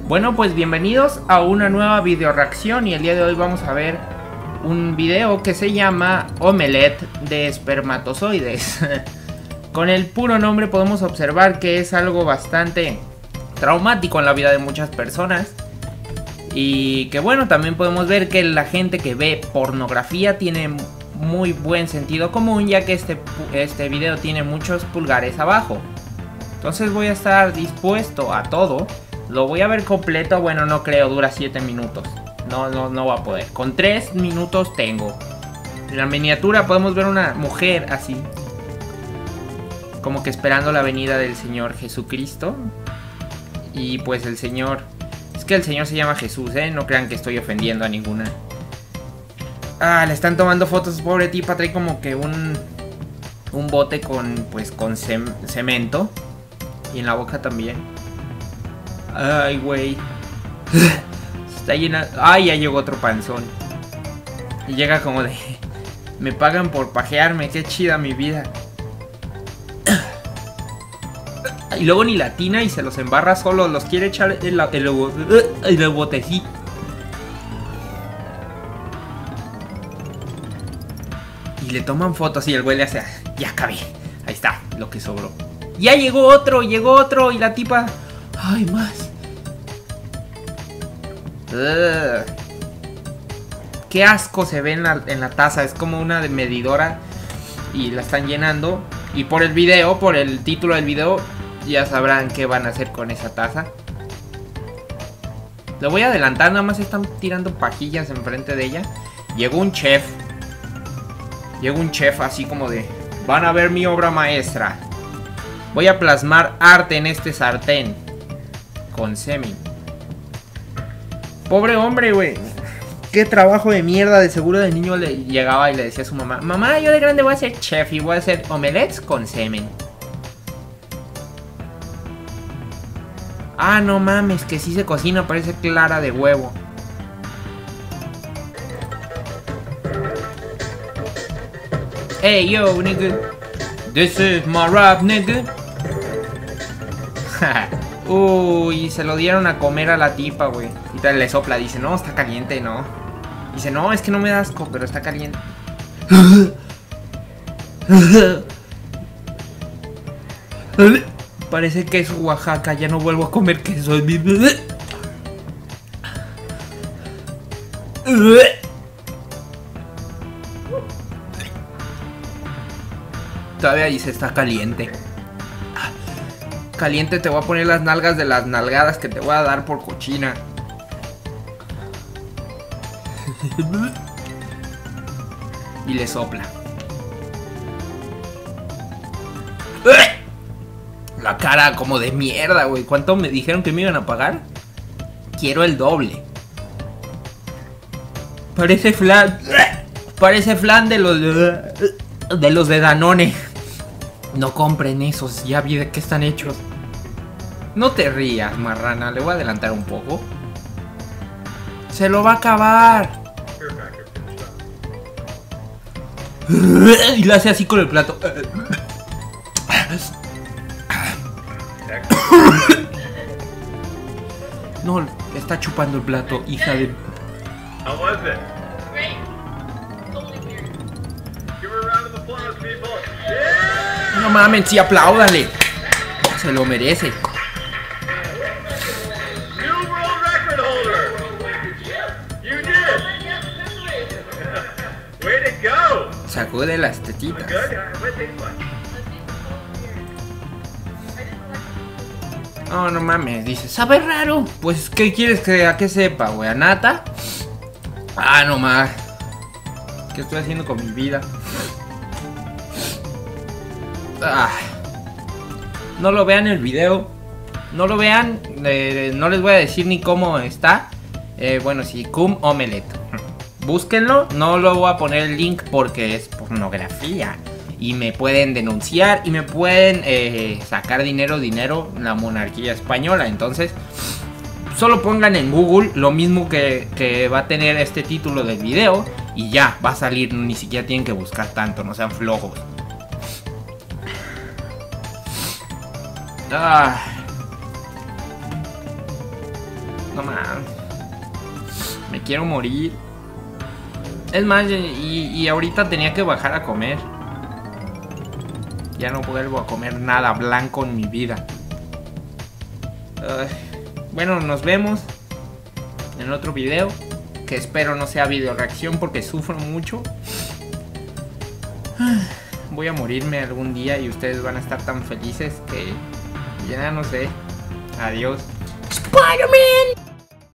Bueno, pues bienvenidos a una nueva video reacción y el día de hoy vamos a ver un video que se llama Omelette de espermatozoides. Con el puro nombre podemos observar que es algo bastante traumático en la vida de muchas personas. Y que bueno, también podemos ver que la gente que ve pornografía tiene muy buen sentido común, ya que este video tiene muchos pulgares abajo. Entonces voy a estar dispuesto a todo. Lo voy a ver completo, bueno, no creo, dura 7 minutos. No va a poder. Con 3 minutos tengo. En la miniatura podemos ver una mujer así, como que esperando la venida del Señor Jesucristo. Y pues el Señor... Es que el Señor se llama Jesús, no crean que estoy ofendiendo a ninguna. Ah, le están tomando fotos, pobre tipa, trae como que un bote con, pues, con cemento. Y en la boca también. Ay, güey. Está llena... Ay, ya llegó otro panzón. Y llega como de... Me pagan por pajearme, qué chida mi vida. Y luego ni latina y se los embarra solo. Los quiere echar el botecito. Y le toman fotos y el güey le hace... Ya acabé. Ahí está, lo que sobró. Ya llegó otro. Y la tipa... Ay, más. Qué asco se ve en la taza. Es como una medidora. Y la están llenando. Y por el video, por el título del video, ya sabrán qué van a hacer con esa taza. Lo voy a adelantar, nada más están tirando pajillas enfrente de ella. Llegó un chef. Llegó un chef así como de... Van a ver mi obra maestra. Voy a plasmar arte en este sartén. Con semen. Pobre hombre, güey. Qué trabajo de mierda. De seguro de niño le llegaba y le decía a su mamá: mamá, yo de grande voy a ser chef y voy a hacer omelettes con semen. Ah, no mames, que sí se cocina, parece clara de huevo. Hey, yo, nigga. This is my rap, nigga. Uy, se lo dieron a comer a la tipa, güey. Y tal le sopla, dice, no, está caliente, no. Dice, no, es que no me da asco, pero está caliente. Parece queso Oaxaca, ya no vuelvo a comer queso. Todavía dice, está caliente. Caliente, te voy a poner las nalgas de las nalgadas que te voy a dar por cochina. Y le sopla. La cara como de mierda, güey. ¿Cuánto me dijeron que me iban a pagar? Quiero el doble. Parece flan. Parece flan de los de Danone. No compren esos, ya vi de qué están hechos. No te rías, marrana, le voy a adelantar un poco. Se lo va a acabar. Y lo hace así con el plato. No, está chupando el plato, hija de... No mames, sí, apláudale. Se lo merece. Sacude las tetitas. No, no mames, dice, sabe raro. Pues, ¿qué quieres que a qué sepa, güey? ¿A nata? Ah, no más. ¿Qué estoy haciendo con mi vida? Ah. No lo vean el video. No lo vean. No les voy a decir ni cómo está. Bueno, sí, cum omelette. Búsquenlo. No lo voy a poner el link porque es pornografía. Y me pueden denunciar. Y me pueden sacar dinero la monarquía española. Entonces, solo pongan en Google lo mismo que va a tener este título del video. Y ya, va a salir. Ni siquiera tienen que buscar tanto. No sean flojos. Ah. No mames. Me quiero morir. Es más, y ahorita tenía que bajar a comer. Ya no vuelvo a comer nada blanco en mi vida. Bueno, nos vemos en otro video. Que espero no sea video reacción porque sufro mucho. Voy a morirme algún día y ustedes van a estar tan felices que ya no sé. Adiós. Spider-Man.